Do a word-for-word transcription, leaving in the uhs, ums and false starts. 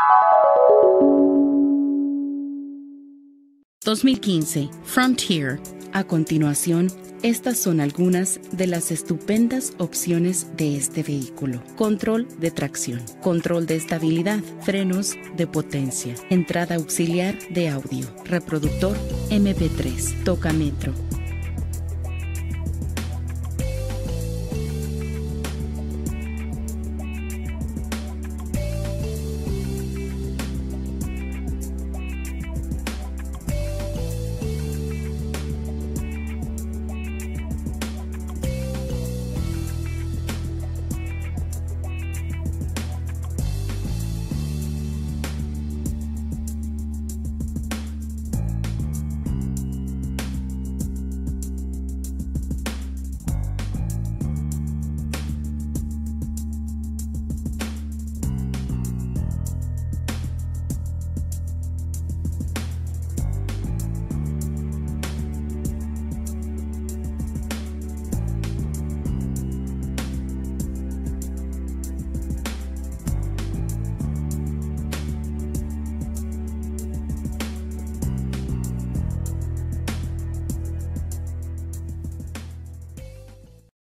dos mil quince, Frontier. A continuación, estas son algunas de las estupendas opciones de este vehículo. Control de tracción, control de estabilidad, frenos de potencia, entrada auxiliar de audio, reproductor eme pe tres, tocametro,